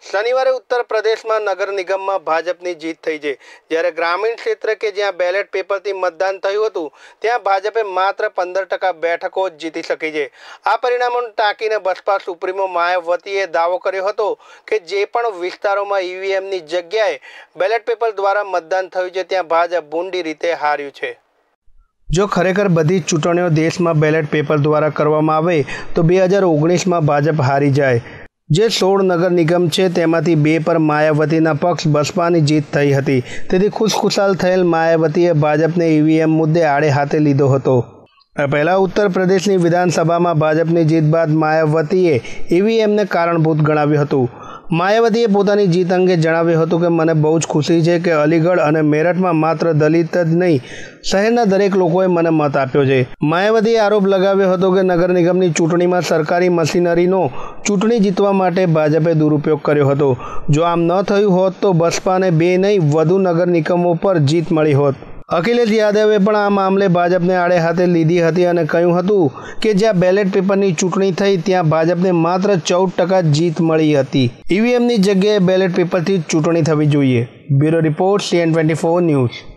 શનિવારે ઉત્તર પ્રદેશમાં નગર નિગમમાં ભાજપની જીત થઈ છે, જ્યારે ગ્રામીણ ક્ષેત્ર કે જ્યાં બેલેટ પેપરથી મતદાન થયું હતું ત્યાં ભાજપે માત્ર 15% બેઠકો જ જીતી શકી છે। આ પરિણામોને ટાંકીને બસપા સુપ્રીમો માયાવતીએ દાવો કર્યો હતો કે જે પણ વિસ્તારોમાં ઈવીએમની જગ્યાએ બેલેટ પેપર દ્વારા મતદાન થયું છે ત્યાં ભાજપ ભૂંડી રીતે હાર્યું છે। જો ખરેખર બધી જ ચૂંટણીઓ દેશમાં બેલેટ પેપર દ્વારા કરવામાં આવે તો 2019માં ભાજપ હારી જાય। જે 16 નગર નિગમ છે તેમાંથી 2 પર માયાવતીના પક્ષ બસપાની જીત થઈ હતી, તેથી ખુશખુશાલ થયેલ માયાવતીએ ભાજપને ઈવીએમ મુદ્દે આડે હાથે લીધો હતો। પહેલા ઉત્તર પ્રદેશની વિધાનસભામાં ભાજપની જીત બાદ માયાવતીએ ઈવીએમને કારણભૂત ગણાવ્યું હતું। માયાવતીએ પોતાની જીત અંગે જણાવ્યું હતું કે મને બહુ જ ખુશી છે કે અલીગઢ અને મેરઠમાં માત્ર દલિત જ નહીં, શહેરના દરેક લોકોએ મને મત આપ્યો છે। માયાવતીએ આરોપ લગાવ્યો હતો કે નગર નિગમની ચૂંટણીમાં સરકારી મશીનરીનો ચૂંટણી જીતવા માટે ભાજપે દુરુપયોગ કર્યો હતો। જો આમ ન થયું હોત તો બસપાને 2 નહીં વધુ નગર નિગમો પર જીત મળી હોત। અખિલેશ યાદવે પણ આ મામલે ભાજપને આડે હાથે લીધી હતી અને કહ્યું હતું કે જ્યાં બેલેટ પેપરની ચૂંટણી થઈ ત્યાં ભાજપને માત્ર 14% જીત મળી હતી। ઈવીએમની જગ્યાએ બેલેટ પેપરથી ચૂંટણી થવી જોઈએ। Bureau report CN24 news.